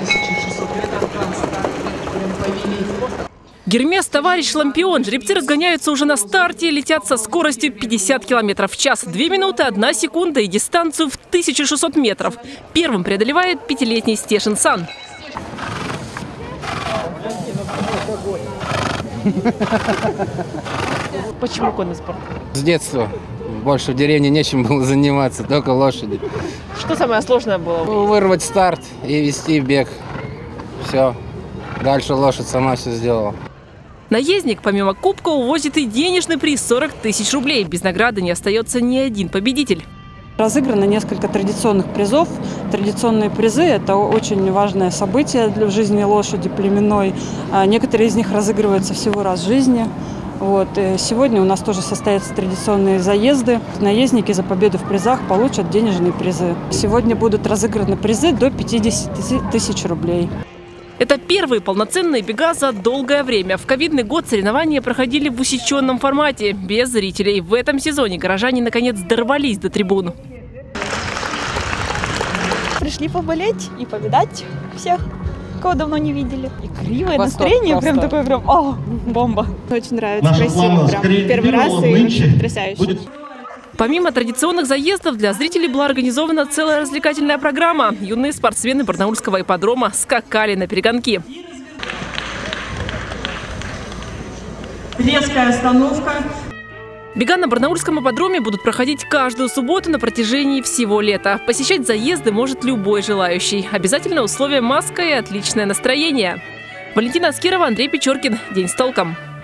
Гермес, товарищ лампион. Жеребцы разгоняются уже на старте и летят со скоростью 50 км в час. 2 минуты, 1 секунда и дистанцию в 1600 метров. Первым преодолевает 5-летний Стешин Сан. Почему конный спорт? С детства. Больше в деревне нечем было заниматься, только лошади. Что самое сложное было? Вырвать старт и вести бег. Все. Дальше лошадь сама все сделала. Наездник помимо кубка увозит и денежный приз 40 тысяч рублей. Без награды не остается ни один победитель. Разыграно несколько традиционных призов. Традиционные призы – это очень важное событие для жизни лошади племенной. Некоторые из них разыгрываются всего раз в жизни. Сегодня у нас тоже состоятся традиционные заезды. Наездники за победу в призах получат денежные призы. Сегодня будут разыграны призы до 50 тысяч рублей. Это первые полноценные бега за долгое время. В ковидный год соревнования проходили в усеченном формате, без зрителей. В этом сезоне горожане наконец дорвались до трибун. Пришли поболеть и повидать всех, кого давно не видели. И кривое Восторг настроение, просто. прям такое, бомба. Очень нравится, красиво, прям первый раз и очень потрясающе. Помимо традиционных заездов, для зрителей была организована целая развлекательная программа. Юные спортсмены барнаульского ипподрома скакали на перегонки. Резкая остановка. Бега на барнаульском ипподроме будут проходить каждую субботу на протяжении всего лета. Посещать заезды может любой желающий. Обязательно условие — маска и отличное настроение. Валентина Аскерова, Андрей Печоркин. День с толком.